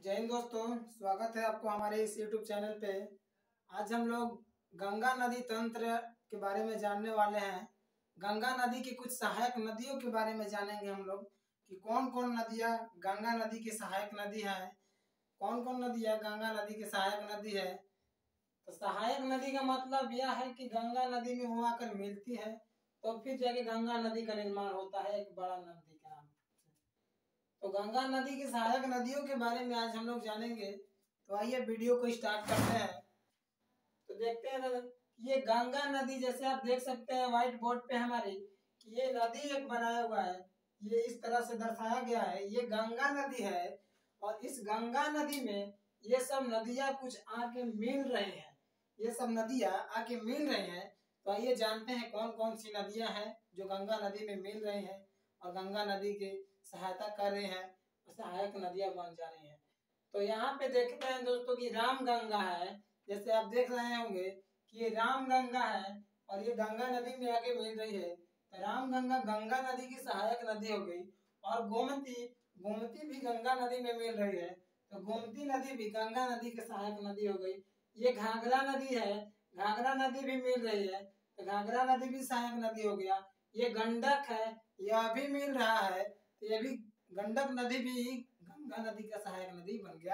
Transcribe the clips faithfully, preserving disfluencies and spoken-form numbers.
जय हिंद दोस्तों, स्वागत है आपको हमारे इस यूट्यूब चैनल पे। आज हम लोग गंगा नदी तंत्र के बारे में जानने वाले हैं। गंगा नदी की कुछ सहायक नदियों के बारे में जानेंगे हम लोग कि कौन कौन नदियाँ गंगा नदी की सहायक नदी है, कौन कौन नदियाँ गंगा नदी की सहायक नदी है। तो सहायक नदी का मतलब यह है कि गंगा नदी में वो आकर मिलती है तो फिर जाके गंगा नदी का निर्माण होता है एक बड़ा नदी का नाम। तो गंगा नदी की सहायक नदियों के बारे में आज हम लोग जानेंगे। तो आइए वीडियो को स्टार्ट करते हैं। तो देखते हैं ये गंगा नदी, जैसे आप देख सकते हैं व्हाइट बोर्ड पे हमारी कि ये नदी एक बनाया हुआ है, ये इस तरह से दर्शाया गया है। ये गंगा नदी है और इस गंगा नदी में ये सब नदियां कुछ आके मिल रहे हैं, ये सब नदियां आके मिल रहे हैं। तो आइए जानते हैं कौन कौन सी नदियां हैं जो गंगा नदी में मिल रही हैं और गंगा नदी के सहायता कर रहे हैं, सहायक नदियां बन जा रही हैं। तो यहाँ पे देखते हैं दोस्तों कि राम गंगा है, जैसे आप देख रहे होंगे कि ये राम गंगा है और ये गंगा नदी में आके मिल रही है। तो राम गंगा गंगा नदी की सहायक नदी हो गई। और गोमती गोमती भी गंगा नदी में मिल रही है, तो गोमती नदी भी गंगा नदी की सहायक नदी हो गई। ये घाघरा नदी है, घाघरा नदी भी मिल रही है, तो घाघरा नदी भी सहायक नदी हो गया। ये गंडक है, यह भी मिल रहा है, तो ये भी गंडक नदी भी गंगा नदी का सहायक नदी बन गया।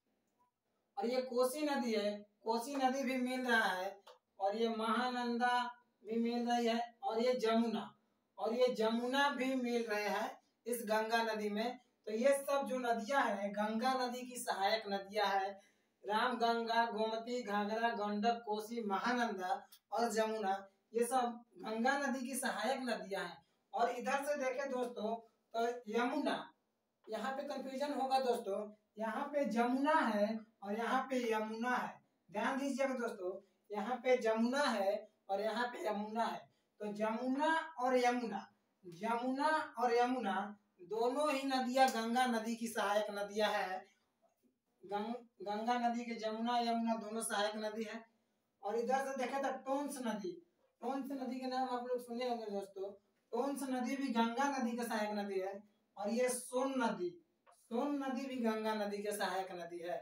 और ये कोसी नदी है, कोसी नदी भी मिल रहा है। और ये महानंदा भी मिल रही है और ये जमुना और ये जमुना भी मिल रहे हैं इस गंगा नदी में। तो ये सब जो नदियां हैं गंगा नदी की सहायक नदियां हैं। राम गंगा, गोमती, घाघरा, गंडक, कोसी, महानंदा और जमुना, ये सब गंगा नदी की सहायक नदियां हैं। और इधर से देखें दोस्तों तो यमुना, यहाँ पे कंफ्यूजन होगा दोस्तों, यहाँ पे जमुना है और यहाँ पे यमुना है। ध्यान दीजिएगा दोस्तों, यहाँ पे जमुना है और यहाँ पे यमुना है। तो जमुना और यमुना, जमुना और यमुना दोनों ही नदियां गंगा नदी की सहायक नदियां हैं। गंग, गंगा नदी के जमुना यमुना दोनों सहायक नदी है। और इधर से देखें तो टोंस नदी, टोंस नदी के नाम आप लोग सुने होंगे दोस्तों। टोंस नदी भी गंगा नदी का सहायक नदी है। और ये सोन नदी, सोन नदी भी गंगा नदी के सहायक नदी है।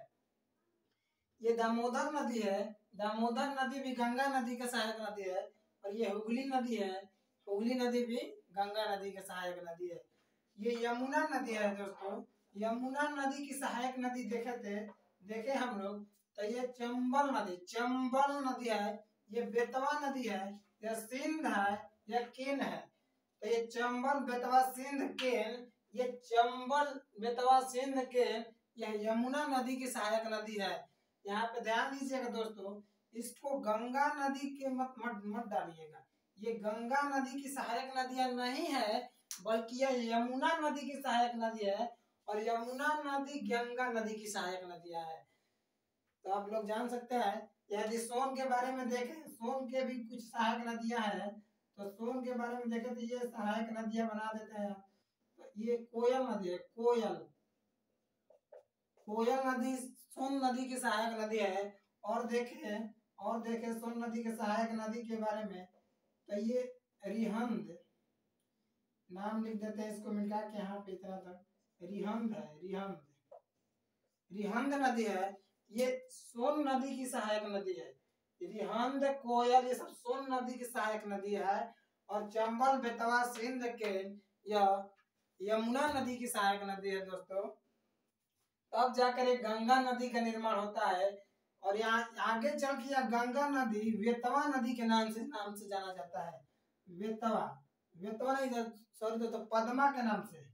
ये दामोदर नदी है, दामोदर नदी भी गंगा नदी का सहायक नदी है। और ये हुगली नदी है, हुगली नदी भी गंगा नदी के सहायक नदी है। ये यमुना नदी है दोस्तों, यमुना नदी की सहायक नदी देखे थे देखे हम लोग तो ये चंबल नदी, चंबल नदी है। ये बेतवा नदी है, यह सिंध है, यह केन है। तो ये चंबल, बेतवा, सिंध, केन, ये चंबल, बेतवा, सिंध, केन, यह यमुना नदी की सहायक नदी है। यहाँ पे ध्यान दीजिएगा दोस्तों, इसको गंगा नदी के मत मत मत डालिएगा। ये गंगा नदी की सहायक नदियां नहीं है, बल्कि यह यमुना नदी की सहायक नदी है। और यमुना नदी गंगा नदी की सहायक नदियां है। तो आप लोग जान सकते हैं। यदि सोन के बारे में देखें, सोन के भी कुछ सहायक नदियां हैं। तो सोन के बारे में देखें तो ये सहायक नदियां बना देते हैं। तो ये कोयल नदी है, कोयल कोयल नदी सोन नदी की सहायक नदी है। और देखें और देखें सोन नदी के सहायक नदी के बारे में तो ये रिहंद, नाम लिख देते हैं इसको मिटा के यहाँ पे इतना तक, रिहंद है, रिहंद रिहंद नदी है। ये सोन नदी की सहायक नदी है। रिहंद, कोयल, ये सब सोन नदी की सहायक नदी है। और चंबल, बेतवा, सिंध, केन, यह यमुना नदी की सहायक नदी है दोस्तों। तब जाकर एक गंगा नदी का निर्माण होता है। और यहाँ आगे चल के यह गंगा नदी बेतवा नदी के नाम से नाम से जाना जाता है। बेतवा, बेतवा नहीं, सॉरी दोस्तों, पद्मा के नाम से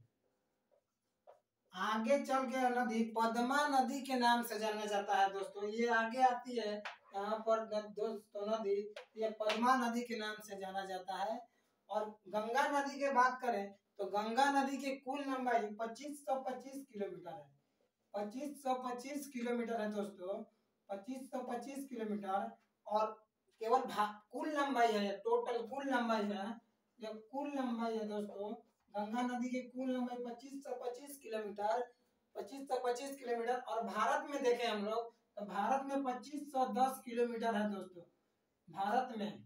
आगे चल के नदी पद्मा नदी के नाम से जाना जाता है दोस्तों। ये आगे आती है यहाँ पर दोस्तों नदी, ये पद्मा नदी के नाम से जाना जाता है। और गंगा नदी की बात करें तो गंगा नदी की कुल लंबाई पच्चीस सौ पच्चीस किलोमीटर है, पच्चीस सौ पच्चीस किलोमीटर है दोस्तों, पच्चीस सौ पच्चीस किलोमीटर। और केवल कुल लंबाई है, टोटल कुल लंबाई है, ये कुल लंबाई है दोस्तों। गंगा नदी की कुल लंबाई पच्चीस सौ पच्चीस किलोमीटर, पच्चीस सौ पच्चीस किलोमीटर। और भारत में देखें हम लोग तो भारत में पच्चीस सौ दस किलोमीटर है दोस्तों। भारत में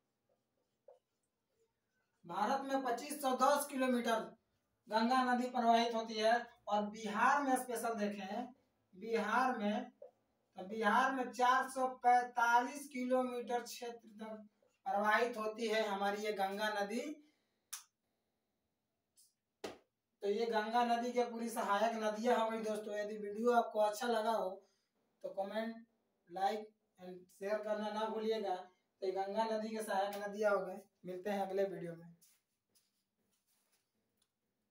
भारत में पच्चीस सौ दस किलोमीटर गंगा नदी प्रवाहित होती है। और बिहार में स्पेशल देखें बिहार में तो बिहार में चार सौ पैतालीस किलोमीटर क्षेत्र तक प्रवाहित होती है हमारी ये गंगा नदी। तो ये गंगा नदी के पूरी सहायक नदियां हो गई दोस्तों। यदि वीडियो आपको अच्छा लगा हो तो कमेंट, लाइक एंड शेयर करना ना भूलिएगा। तो ये गंगा नदी के सहायक नदियां हो गए। मिलते हैं अगले वीडियो में।